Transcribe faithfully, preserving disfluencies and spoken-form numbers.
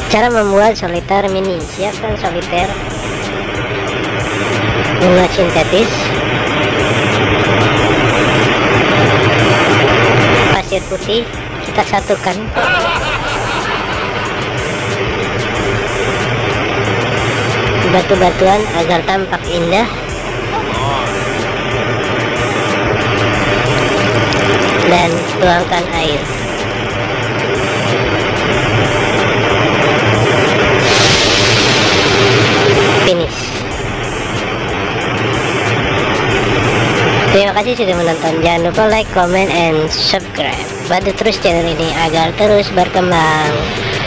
Cara membuat soliter mini. Siapkan soliter bunga sintetis, pasir putih, kita satukan. Batu-batuan agar tampak indah. Dan tuangkan air. Finish. Terima kasih sudah menonton. Jangan lupa like, comment, and subscribe. Bantu terus channel ini agar terus berkembang.